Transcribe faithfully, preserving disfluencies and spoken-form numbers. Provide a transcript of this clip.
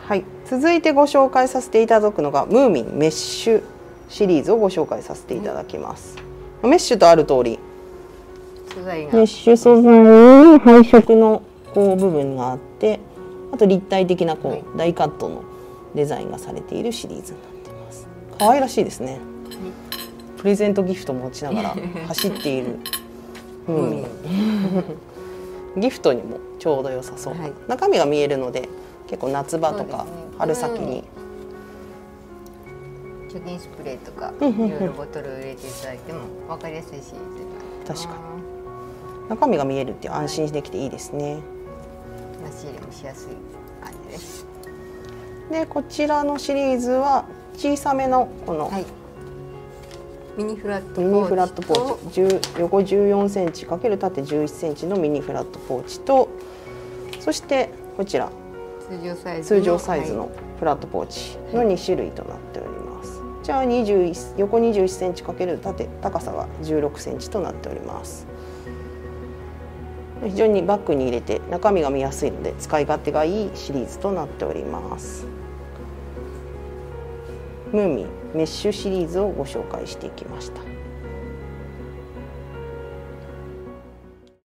はい、続いてご紹介させていただくのがムーミンメッシュシリーズをご紹介させていただきます。うん、メッシュとある通り素材がメッシュ素材に配色のこう部分があって、あと立体的なこう、はい、大カットのデザインがされているシリーズになっています。可愛らしいですね。はい、プレゼントギフト持ちながら走っているムーミンギフトにもちょうど良さそう、はい、中身が見えるので結構夏場とか春先に、 除菌スプレーとかいろいろボトル入れていただいても分かりやすいし、 確かに中身が見えるって安心できていいですね。 出し入れもしやすい感じです。 でこちらのシリーズは小さめのこの、はい、 ミニフラットポーチ、 ミニフラットポーチ横じゅうよんセンチ×縦じゅういっセンチのミニフラットポーチと、そしてこちら通常サイズ通常サイズのフラットポーチのに種類となっております。こちらはにじゅういち横にじゅういっセンチ×縦高さがじゅうろくセンチとなっております。非常にバッグに入れて中身が見やすいので使い勝手がいいシリーズとなっております。ムーミンメッシュシリーズをご紹介していきました。